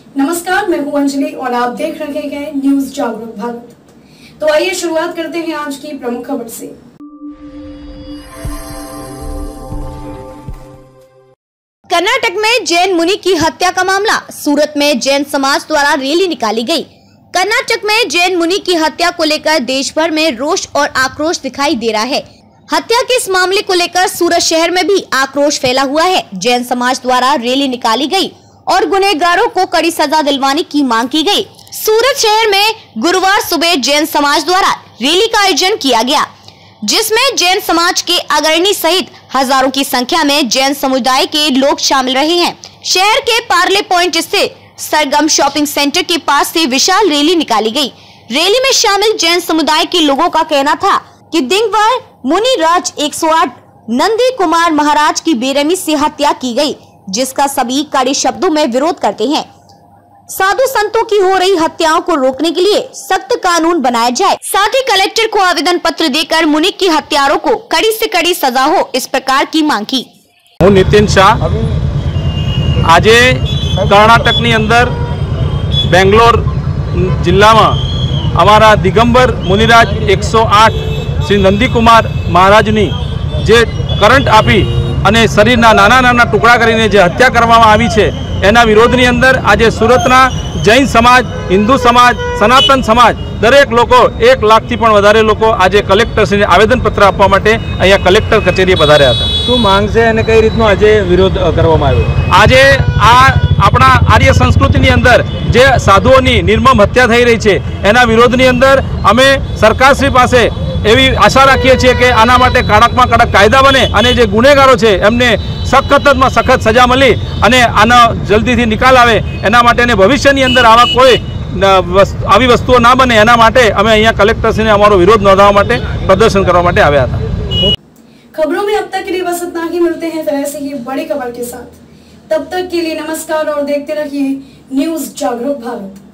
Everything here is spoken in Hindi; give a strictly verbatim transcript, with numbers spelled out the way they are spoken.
नमस्कार, मैं हूं अंजलि और आप देख रहे हैं न्यूज जागरूक भारत। तो आइए शुरुआत करते हैं आज की प्रमुख खबर से। कर्नाटक में जैन मुनि की हत्या का मामला। सूरत में जैन समाज द्वारा रैली निकाली गई। कर्नाटक में जैन मुनि की हत्या को लेकर देश भर में रोष और आक्रोश दिखाई दे रहा है। हत्या के इस मामले को लेकर सूरत शहर में भी आक्रोश फैला हुआ है। जैन समाज द्वारा रैली निकाली गई और गुनहगारों को कड़ी सजा दिलवाने की मांग की गई। सूरत शहर में गुरुवार सुबह जैन समाज द्वारा रैली का आयोजन किया गया, जिसमें जैन समाज के अग्रणी सहित हजारों की संख्या में जैन समुदाय के लोग शामिल रहे हैं। शहर के पार्ले पॉइंट स्थित सरगम शॉपिंग सेंटर के पास से विशाल रैली निकाली गई। रैली में शामिल जैन समुदाय के लोगों का कहना था कि दिगंबर मुनि राज एक सौ आठ नंदी कुमार महाराज की बेरहमी से हत्या की गई, जिसका सभी कड़े शब्दों में विरोध करते हैं। साधु संतों की हो रही हत्याओं को रोकने के लिए सख्त कानून बनाया जाए। साथ ही कलेक्टर को आवेदन पत्र देकर मुनि की हत्यारों को कड़ी से कड़ी सजा हो, इस प्रकार की मांग की। हूँ नितिन शाह। आज कर्नाटक नी अंदर बेंगलोर जिला में अमरा दिगंबर मुनिराज एक सौ आठ श्री नंदीकुमार महाराज नी जे करंट आपी અને શરીરના નાના નાના ટુકડા કરીને જે હત્યા કરવામાં આવી છે એના વિરોધની અંદર આજે સુરતના જૈન સમાજ, હિન્દુ સમાજ, સનાતન સમાજ દરેક લોકો એક લાખથી પણ વધારે લોકો આજે કલેક્ટરશ્રીને આવેદનપત્ર આપવા માટે અહીંયા કલેક્ટર કચેરીએ પધાર્યા હતા। શું માંગ છે અને કઈ રીતનો આજે વિરોધ કરવામાં આવ્યો? આજે આ આપણા આર્ય સંસ્કૃતિની અંદર જે સાધુઓની નિર્મમ હત્યા થઈ રહી છે એના વિરોધની અંદર અમે સરકારશ્રી પાસે એવી આશા રાખીએ છીએ કે આના માટે કડકમાં કડક કાયદા બને અને જે ગુનેગારો છે એમને સખતમાં સખત સજા મળી અને આનો જલ્દીથી નિકાલ આવે એના માટે અને ભવિષ્યની અંદર આવા કોઈ આવી વસ્તુઓ ના બને એના માટે અમે અહીંયા કલેક્ટરશ્રીને અમારો વિરોધ નોંધાવવા માટે પ્રદર્શન કરવા માટે આવ્યા હતા। खबरों में अब तक के लिए बस इतना ही। मिलते हैं फिर ऐसे ही बड़ी खबर के साथ। तब तक के लिए नमस्कार और देखते रहिए न्यूज जागरूक भारत।